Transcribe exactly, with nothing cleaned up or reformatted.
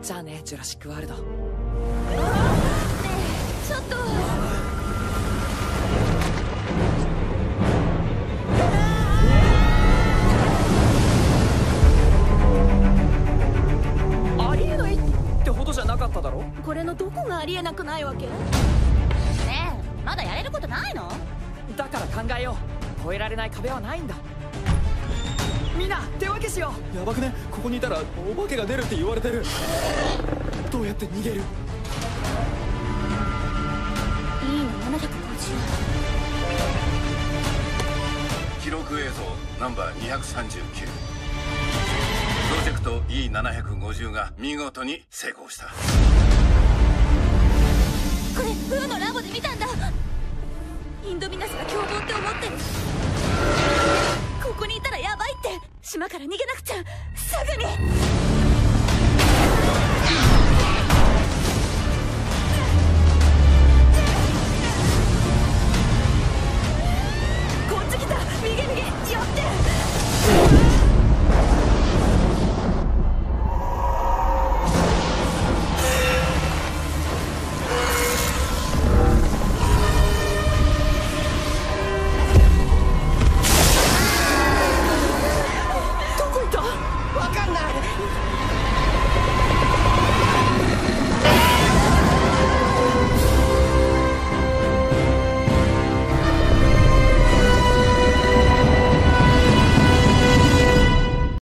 じゃあね、ジュラシックワールド。ねえ、ちょっと。 ありえないってほどじゃなかっただろ。 これのどこがありえなくないわけ？ねえ、まだやれることないの？ だから考えよう。越えられない壁はないんだ。みんな手分けしよう。 やばくね、ここにいたらお化けが出るって言われてる。どうやって逃げる？ イーななひゃくごじゅう。 記録映像ナンバーにひゃくさんじゅうきゅう。プロジェクト イーななひゃくごじゅう が見事に成功した。 これフーのラボで見たんだ。インドミナスが凶暴って思ってる。ここにいたらヤバいって。島から逃げなくちゃ。すぐに。こっち来た。右右。